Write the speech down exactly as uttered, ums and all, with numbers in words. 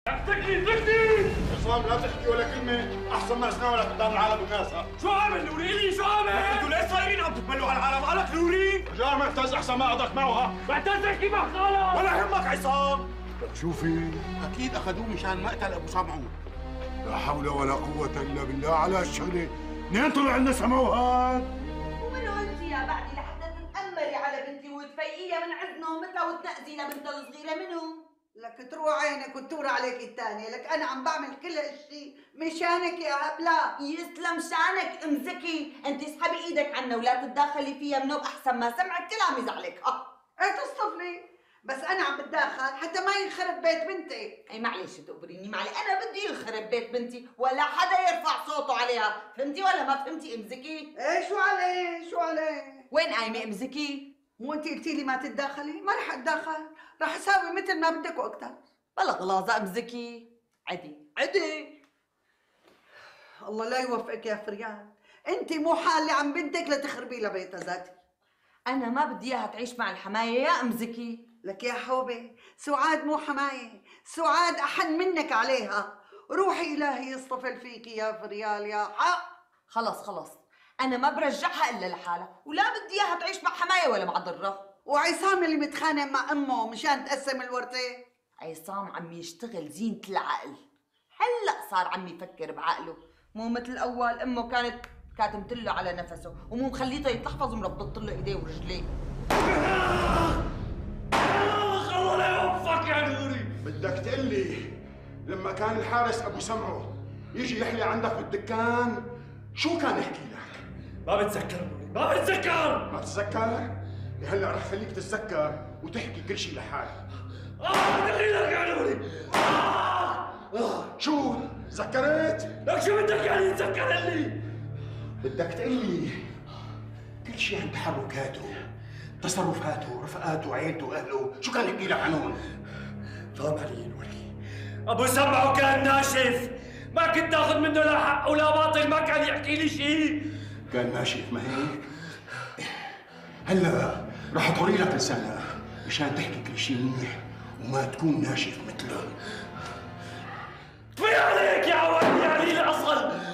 سكتي سكتي عصام لا تحكي ولا كلمة، أحسن ما أسناولك قدام العالم والناس. ها شو عامل نوري لي شو عامل؟ انتوا ليش صايرين عم تتبلوا على العالم؟ قالك نوري؟ رجال معتز أحسن ما أقعدك معه. ها معتز احكي مع خالك ولا يهمك عصام. لك شوفي، أكيد أخذوه مشان مقتل أبو سمعون. لا حول ولا قوة إلا بالله على هالشغلة. منين طلع لنا سموهات؟ ومنو انت يا بعدي لحتى تتأمري على بنتي وتفيقيها من عز نومتها وتنقزي لبنتها الصغيرة منو؟ لك تروح عينك وتدور عليك الثانية، لك أنا عم بعمل كل هالشيء مشانك يا هبلة. يسلم شانك ام زكي، انت اسحبي ايدك عنا ولا تتداخلي فيها منو احسن ما سمعك كل عم يزعلك. ها ايه تصطفلي، بس أنا عم بتداخل حتى ما ينخرب بيت بنتي. اي معلش تقبريني معلش، انا بدي يخرب بيت بنتي ولا حدا يرفع صوته عليها، فهمتي ولا ما فهمتي ام زكي؟ ايه شو عليه شو عليه؟ وين قايمة ام زكي؟ مو انت قلتي لي ما تتداخلي؟ ما رح اتداخل، رح اساوي مثل ما بدك واكثر. بلا غلاظة ام زكي، عدي عدي. الله لا يوفقك يا فريال، انت مو حالة عن بنتك لتخربي لها بيتها ذاتي. انا ما بدي اياها تعيش مع الحماية يا ام زكي. لك يا حوبة، سعاد مو حماية، سعاد أحن منك عليها. روحي إلهي يصطفل فيكي يا فريال يا حق. خلص خلص، أنا ما برجعها إلا لحالها، ولا بدي إياها تعيش مع حماية ولا مع ضرة. وعصام اللي متخانق مع أمه مشان تقسم الورثة. عصام عم يشتغل زينة العقل، هلأ صار عم يفكر بعقله، مو مثل أول أمه كانت كاتمت له على نفسه، ومو مخليته يتلحفظ ومربطت له إيديه ورجليه. الله لا يوفقك يا نوري. بدك تقول لي لما كان الحارس أبو سمعه يجي يحلي عندك بالدكان شو كان يحكي لك؟ ما بتذكر نوري، ما بتذكر. ما تتذكر؟ هلا رح خليك تتذكر وتحكي كل شيء لحالك. آه دخلي لك يا نوري. آه آه شو؟ تذكرت؟ لك شو بدك يعني يتذكر لي؟ بدك تقول لي كل شيء عن تحركاته، تصرفاته، رفقاته، عيلته، أهله، شو كان يحكي لك عنهم؟ فهم علي نوري، أبو سمعه كان ناشف، ما كنت آخذ منه لا حق ولا باطل، ما كان يحكي لي شيء. كان ناشف ما هيك؟ هلا رح اطري لك لسانك مشان تحكي كل شيء منيح وما تكون ناشف مثله. كفاية عليك يا عواد يا قليل الأصل.